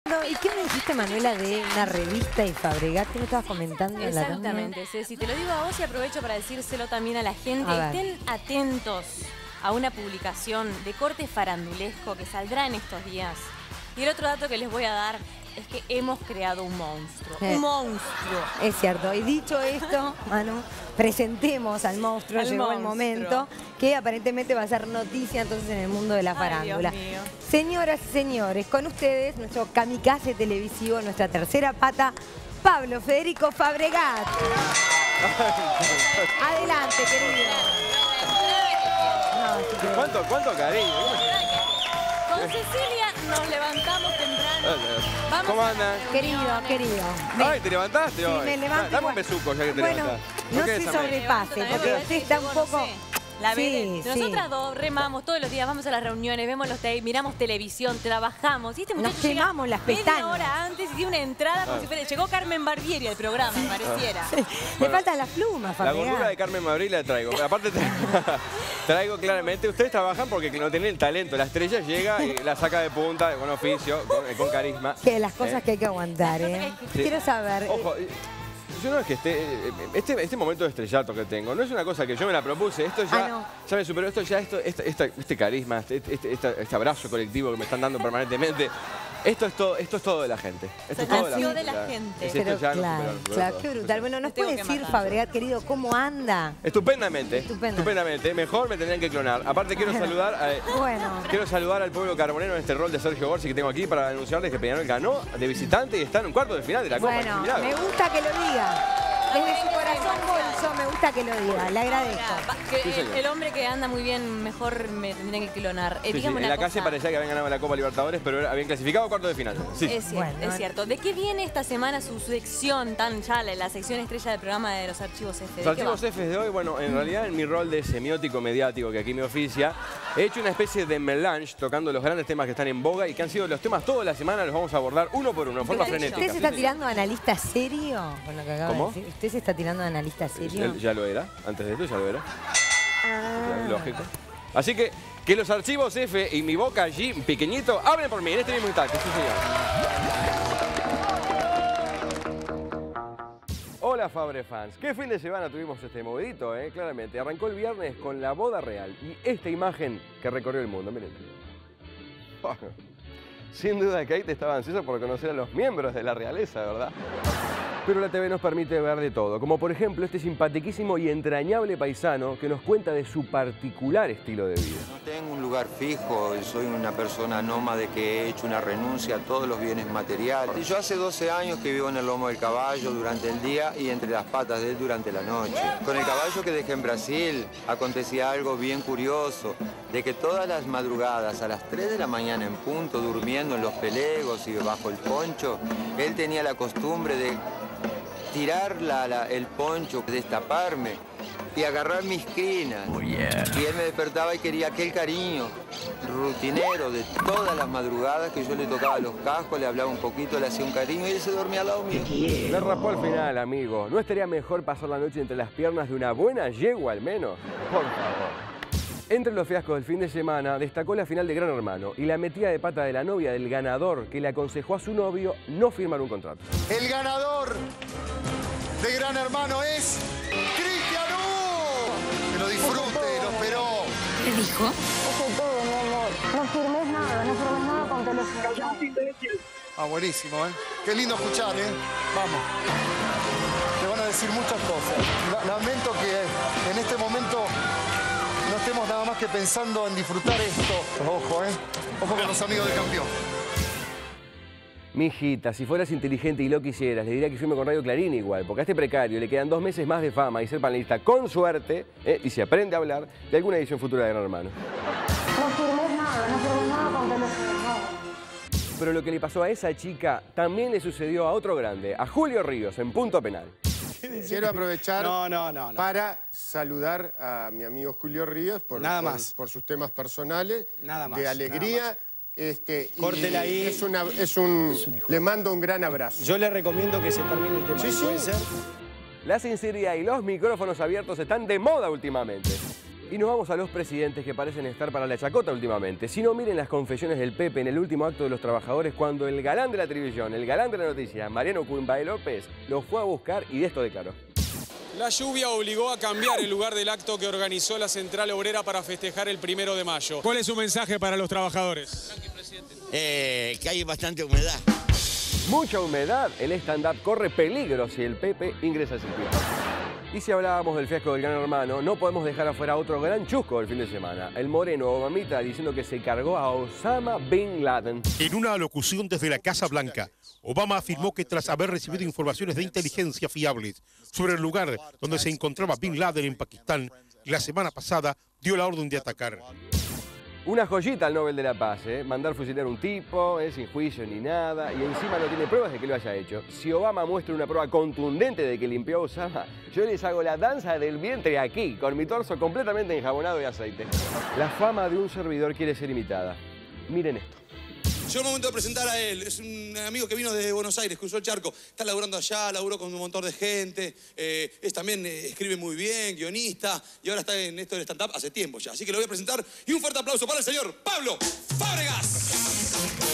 No, ¿y qué me dijiste, Manuela, de una revista y Fabregat? ¿Qué me estabas comentando en la tanda? Exactamente, Ceci. Te lo digo a vos y aprovecho para decírselo también a la gente. A ver. Estén atentos a una publicación de corte farandulesco que saldrá en estos días. Y el otro dato que les voy a dar es que hemos creado un monstruo. Un monstruo. Es cierto. Y dicho esto, Manu, presentemos al monstruo. Llegó el momento que aparentemente va a ser noticia entonces en el mundo de la farándula. Dios mío. Señoras y señores, con ustedes, nuestro kamikaze televisivo, nuestra tercera pata, Pablo Federico Fabregat. Adelante, querido. No, ¿Cuánto cariño? Con Cecilia nos levantamos temprano. Vamos. ¿Cómo andan? querido. Ay, ¿te levantaste hoy? Sí, me levanto. Dame un besuco ya que te Bueno, levantaste. no ¿Por qué se esa sobrepase, También porque voy a usted decir, está yo un no poco... sé. La Sí, verdad, nosotras dos remamos todos los días, vamos a las reuniones, vemos los tapes, miramos televisión, trabajamos. Y este muchacho Nos llega quemamos las media pestañas. hora antes y tiene una entrada como si fuera... Llegó Carmen Barbieri al programa, pareciera. Le faltan las plumas, La Fabregat. gordura de Carmen Mabril la traigo. Pero aparte traigo claramente, ustedes trabajan porque no tienen el talento. La estrella llega y la saca de punta, con oficio, con carisma. Que las cosas que hay que aguantar, Las ¿eh? cosas que hay que- Quiero saber... Ojo, yo no es que este momento de estrellato que tengo, no es una cosa que yo me la propuse, esto ya, no. ya me superó, esto ya, este carisma, este abrazo colectivo que me están dando permanentemente, esto es todo de la gente. Esto es todo nació de la gente. Es esto Pero ya nos claro, superó claro, todo. qué brutal. Bueno, ¿nos Tengo puede que decir, matar. Fabregat, querido, cómo anda? Estupendamente, Estupendo. estupendamente. Mejor me tendrían que clonar. Aparte quiero saludar Bueno. quiero saludar al pueblo carbonero en este rol de Sergio Gorsi que tengo aquí para anunciarles que Peñarol ganó de visitante y está en un cuarto de final de la Copa. Bueno, Es un milagro. me gusta que lo diga. Desde su corazón bolso me gusta que lo diga. Le agradezco. Sí, señor. El hombre que anda muy bien, mejor me tendrían que clonar. Sí, sí, Dígame en una la calle cosa. parecía que habían ganado la Copa Libertadores, pero habían clasificado a cuarto de final. Sí. Es cierto, Bueno, es cierto. ¿De qué viene esta semana su sección tan ya, la sección estrella del programa de los archivos F? ¿De Los qué va? archivos F de hoy, bueno, en realidad en mi rol de semiótico mediático que aquí me oficia, he hecho una especie de melange tocando los grandes temas que están en boga y que han sido los temas toda la semana, los vamos a abordar uno por uno, en forma Pegadillo. frenética. ¿Usted se está tirando a analista serio? Con lo que acaba ¿Cómo? de decir. ¿Usted se está tirando a analista serio? Ya lo era, antes de esto ya lo era. Ya, lógico. Así que los archivos F y mi boca allí, pequeñito, hablen por mí en este mismo instante, sí señor. Hola Fabre fans, qué fin de semana tuvimos este movidito, claramente. Arrancó el viernes con la boda real y esta imagen que recorrió el mundo, miren. Sin duda Kate estaba ansiosa por conocer a los miembros de la realeza, ¿verdad? Pero la TV nos permite ver de todo, como por ejemplo este simpatiquísimo y entrañable paisano que nos cuenta de su particular estilo de vida. No tengo un lugar fijo, soy una persona nómade que he hecho una renuncia a todos los bienes materiales. Yo hace 12 años que vivo en el lomo del caballo durante el día y entre las patas de él durante la noche. Con el caballo que dejé en Brasil acontecía algo bien curioso, de que todas las madrugadas a las 3 de la mañana en punto, durmiendo en los pelegos y bajo el poncho, él tenía la costumbre de tirar el poncho, destaparme y agarrar mis crinas. Y él me despertaba y quería aquel cariño rutinero de todas las madrugadas que yo le tocaba los cascos, le hablaba un poquito, le hacía un cariño y él se dormía al lado mío. Le raspó al final, amigo. ¿No estaría mejor pasar la noche entre las piernas de una buena yegua al menos? Por favor. Entre los fiascos del fin de semana, destacó la final de Gran Hermano y la metida de pata de la novia del ganador que le aconsejó a su novio no firmar un contrato. El ganador de Gran Hermano es Cristian Hugo. Que lo disfrute, lo esperó. ¿Qué dijo? Eso es todo, mi amor. No firmes nada con teléfono. Ah, buenísimo, ¿eh? Qué lindo escuchar, ¿eh? Vamos. Te van a decir muchas cosas. Lamento que en este momento no estemos nada más que pensando en disfrutar esto. Ojo, ¿eh? Ojo con los amigos del campeón. Mijita, si fueras inteligente y lo quisieras, le diría que firme con Radio Clarín igual, porque a este precario le quedan 2 meses más de fama y ser panelista con suerte, y se aprende a hablar, de alguna edición futura de Gran Hermano. No firmes nada con teléfono. Pero lo que le pasó a esa chica también le sucedió a otro grande, a Julio Ríos, en punto penal. Quiero aprovechar No. para saludar a mi amigo Julio Ríos por sus temas personales, Nada más, de alegría. nada Y Córtela ahí. le mando un gran abrazo. Yo le recomiendo que se termine el tema. Sí, ¿Puede sí. ser? La sinceridad y los micrófonos abiertos están de moda últimamente. Y nos vamos a los presidentes que parecen estar para la chacota últimamente. Si no, miren las confesiones del Pepe en el último acto de los trabajadores cuando el galán de la televisión, el galán de la noticia, Mariano Cuimbae López, lo fue a buscar y de esto declaró. La lluvia obligó a cambiar el lugar del acto que organizó la Central Obrera para festejar el 1 de mayo. ¿Cuál es su mensaje para los trabajadores? Que hay bastante humedad. Mucha humedad, el stand-up corre peligro si el Pepe ingresa al circuito. Y si hablábamos del fiasco del Gran Hermano, no podemos dejar afuera otro gran chusco del fin de semana. El moreno Obamita diciendo que se cargó a Osama Bin Laden. En una alocución desde la Casa Blanca, Obama afirmó que tras haber recibido informaciones de inteligencia fiables sobre el lugar donde se encontraba Bin Laden en Pakistán, la semana pasada dio la orden de atacar. Una joyita al Nobel de la Paz, mandar fusilar a un tipo, sin juicio ni nada, y encima no tiene pruebas de que lo haya hecho. Si Obama muestra una prueba contundente de que limpió a Osama, yo les hago la danza del vientre aquí, con mi torso completamente enjabonado de aceite. La fama de un servidor quiere ser imitada. Miren esto. Llegó el momento de presentar a él. Es un amigo que vino de Buenos Aires, cruzó el charco. Está laburando allá, laburó con un montón de gente. También escribe muy bien, guionista. Y ahora está en esto del stand-up hace tiempo ya. Así que lo voy a presentar. Y un fuerte aplauso para el señor Pablo Fábregas.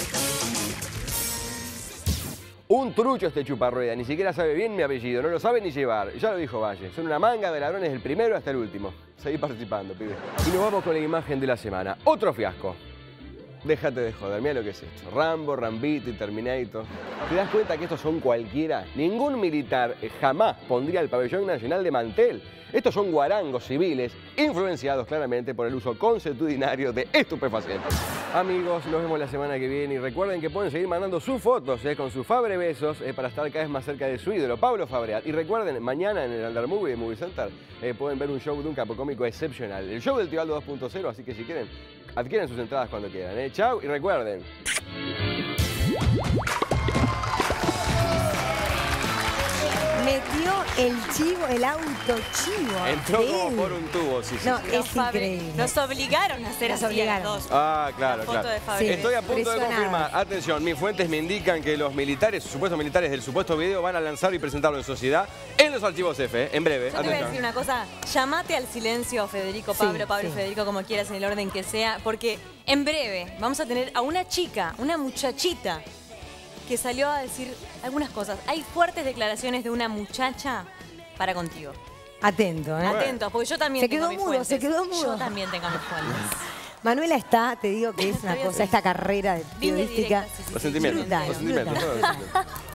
Un trucho este chuparrueda, ni siquiera sabe bien mi apellido, no lo sabe ni llevar. Ya lo dijo Valle, son una manga de ladrones del primero hasta el último. Seguí participando, pibe. Y nos vamos con la imagen de la semana. Otro fiasco. Déjate de joder, mira lo que es esto. Rambo, Rambito y Terminator. ¿Te das cuenta que estos son cualquiera? Ningún militar jamás pondría el pabellón nacional de mantel. Estos son guarangos civiles, influenciados claramente por el uso consuetudinario de estupefacientes. Amigos, nos vemos la semana que viene y recuerden que pueden seguir mandando sus fotos con sus Fabre besos para estar cada vez más cerca de su ídolo, Pablo Fabregat. Y recuerden, mañana en el Under Movie de Movie Center pueden ver un show de un capocómico excepcional. El show del Tío Aldo 2.0, así que si quieren, adquieren sus entradas cuando quieran. Chau y recuerden. Metió el chivo, el autochivo. Entró como por un tubo, sí. No, es increíble. Nos obligaron a hacer así a las dos. Ah, claro, La foto claro. de Fabregat. Estoy a punto de confirmar. Atención, mis fuentes me indican que los militares, supuestos militares del supuesto video, van a lanzar y presentarlo en sociedad en los archivos F, en breve. Yo te voy a decir una cosa. Llamate al silencio, Federico, Pablo, Pablo, Federico, como quieras, en el orden que sea, porque en breve vamos a tener a una chica, una muchachita, que salió a decir algunas cosas. Hay fuertes declaraciones de una muchacha para contigo. Atento, ¿eh? Atentos, porque yo también tengo mis fuentes. Se quedó mudo. Yo también tengo mis fuentes. Manuela está, te digo que es una cosa, esta carrera de periodística. Los sentimientos. Brutal, Los sentimientos. brutal.